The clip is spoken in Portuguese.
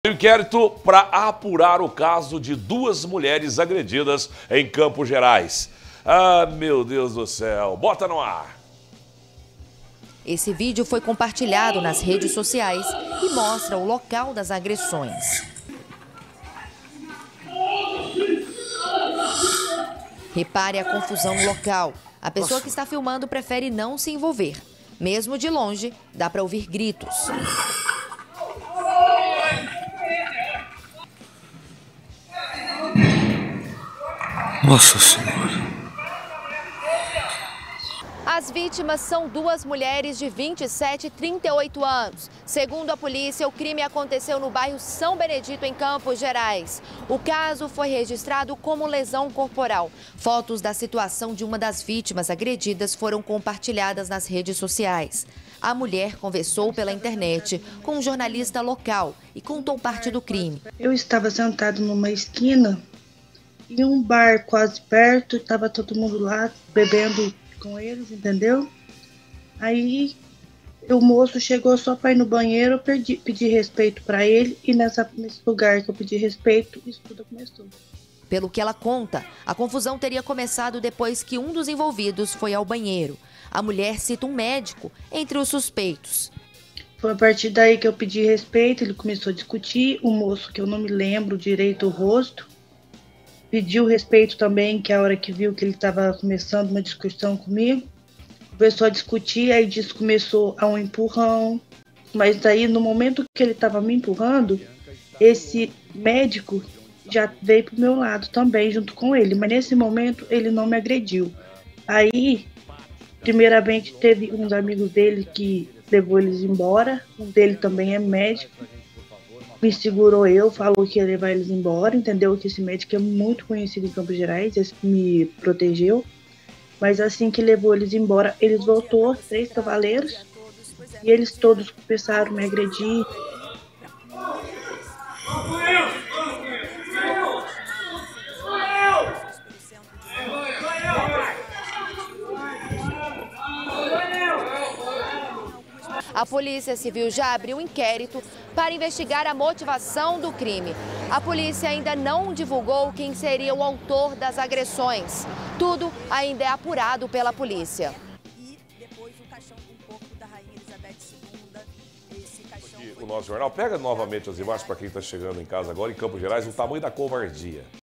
Inquérito para apurar o caso de duas mulheres agredidas em Campos Gerais. Ah, meu Deus do céu. Bota no ar. Esse vídeo foi compartilhado nas redes sociais e mostra o local das agressões. Repare a confusão no local. A pessoa que está filmando prefere não se envolver. Mesmo de longe, dá para ouvir gritos. Nossa Senhora. As vítimas são duas mulheres de 27 e 38 anos. Segundo a polícia, o crime aconteceu no bairro São Benedito, em Campos Gerais. O caso foi registrado como lesão corporal. Fotos da situação de uma das vítimas agredidas foram compartilhadas nas redes sociais. A mulher conversou pela internet com um jornalista local e contou parte do crime. Eu estava sentado numa esquina e um bar quase perto, estava todo mundo lá bebendo com eles, entendeu? Aí o moço chegou só para ir no banheiro, eu pedi respeito para ele e nesse lugar que eu pedi respeito, isso tudo começou. Pelo que ela conta, a confusão teria começado depois que um dos envolvidos foi ao banheiro. A mulher cita um médico entre os suspeitos. Foi a partir daí que eu pedi respeito, ele começou a discutir, o moço, que eu não me lembro direito o rosto, pediu respeito também, que a hora que viu que ele estava começando uma discussão comigo, começou a discutir, aí disso começou a um empurrão, mas aí no momento que ele estava me empurrando, esse médico já veio pro meu lado também, junto com ele, mas nesse momento ele não me agrediu. Aí, primeiramente, teve uns amigos dele que levou eles embora, um dele também é médico, me segurou falou que ia levar eles embora, entendeu? Que esse médico é muito conhecido em Campos Gerais, esse me protegeu. Mas assim que levou eles embora, eles voltou, 3 cavaleiros, e eles todos começaram a me agredir. A Polícia Civil já abriu um inquérito para investigar a motivação do crime. A polícia ainda não divulgou quem seria o autor das agressões. Tudo ainda é apurado pela polícia. Aqui, o nosso jornal pega novamente as imagens para quem está chegando em casa agora em Campos Gerais, o tamanho da covardia.